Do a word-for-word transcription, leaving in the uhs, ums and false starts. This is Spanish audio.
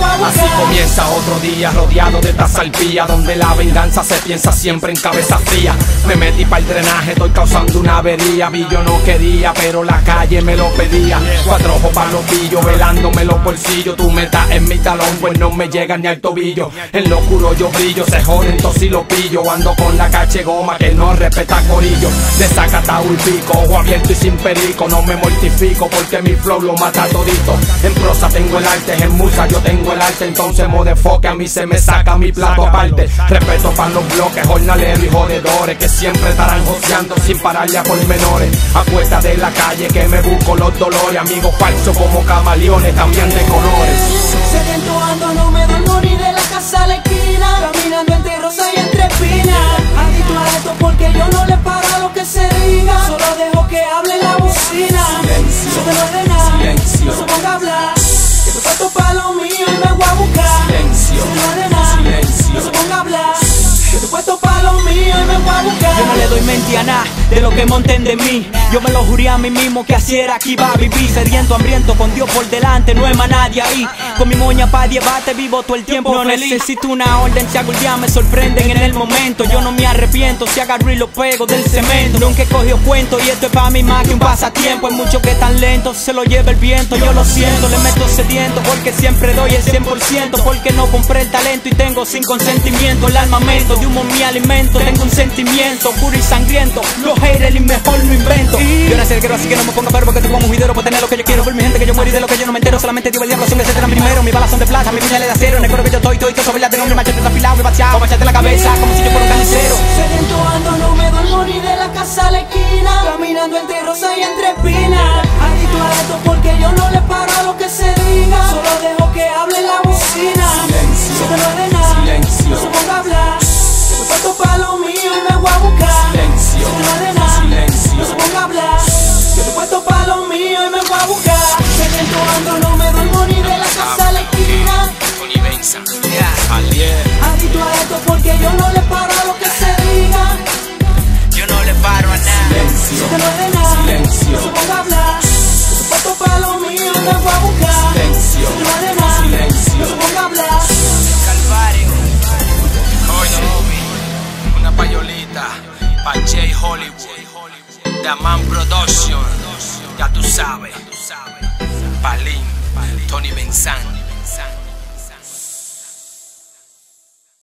voy a buscar. Así comienza otro día rodeado de taza alpía, donde la venganza se piensa siempre en cabeza fría. Me metí para el drenaje, estoy causando una avería. Vi yo no quería, pero la calle me lo pedía. Cuatro ojos para los pillos, velándome los bolsillos. Tu meta en mi talón, pues no me llega ni al tobillo. En lo oscuro yo brillo, se joden todos y lo pillo. Ando con la cache goma que no respeta corillo. Desacatado el pico, ojo abierto y sin perico. No me mortifico porque mi flow lo mata todito. En prosa tengo el arte, en musa yo tengo el arte. Entonces modefoque a mí se me saca mi plato aparte. Respeto para los bloques, jornaleros y jodedores que siempre estarán joseando sin pararle a pormenores. A puerta de la calle que me busco los dolores. Amigos falsos como camaleones, también de colores. Sediento ando, no me duermo ni de la casa a la esquina. Caminando entre rosa y entre espinas. Adicto a esto porque yo no le paro a lo que se diga. Solo dejo que hable la bocina. Silencio, no te de nada, silencio. No se ponga a hablar. Que tú puesto pa' lo mío y me voy a buscar. Silencio, no de nada, silencio. No se ponga a hablar. Que tú puesto pa' lo mío y me voy a buscar. Yo no le doy mente a nada de lo que monten de mí. Yo me lo juré a mí mismo que así era que iba a vivir. Sediento, hambriento, con Dios por delante, no hay más nadie ahí. Con mi moña pa' llevarte vivo todo el tiempo. No feliz. Necesito una orden, si algún día me sorprenden en el momento. Yo no me arrepiento, si agarro y lo pego del cemento. Nunca he cogido cuento y esto es pa' mí más que un pasatiempo. Hay muchos que tan lentos, se lo lleva el viento. Yo lo siento, le meto sediento porque siempre doy el cien por ciento. Porque no compré el talento y tengo sin consentimiento el armamento de humo mi alimento. Tengo un sentimiento puro y sangriento. Los haters y mejor lo invento. Yo nací el guero así que no me ponga perro porque tú como un juidero. Por tener lo que yo quiero, por mi gente que yo muero y de lo que yo no me entero. Solamente digo el diablo son que se serán primero. Mis balas son de plata, mi piña es de acero. En el coro que yo estoy, estoy, sobre la de nombre. Machete afilado y bacheado, machete la cabeza como si yo fuera un carnicero. Sediento ando, no me duermo ni de la casa a la esquina. Caminando entre rosa y entre espinas. Adicto a esto porque yo no le paro a lo que se diga. Solo dejo que hable la bocina. Silencio, no te de nada, silencio. No se ponga a hablar. Que tú puesto pa' lo mío y me voy a buscar. Silencio, no te de nada, silencio. No se ponga a hablar. Que tú puesto pa' lo mío y me voy a buscar. Sediento ando, no me duermo ni de la casa a la esquina. Tony Benson, Alier. Adicto a esto porque yo no le paro a lo que se diga. Yo no le paro a nada. Silencio, no te de nada, silencio. No se ponga a hablar. Que tú puesto pa' lo mío y me voy a buscar. Silencio, no te de nada, silencio. No se ponga a hablar. Calvario. Oye, una payolita pa' J Hollywood, The Man Production, ya tú sabes, Palín, Tony Benson.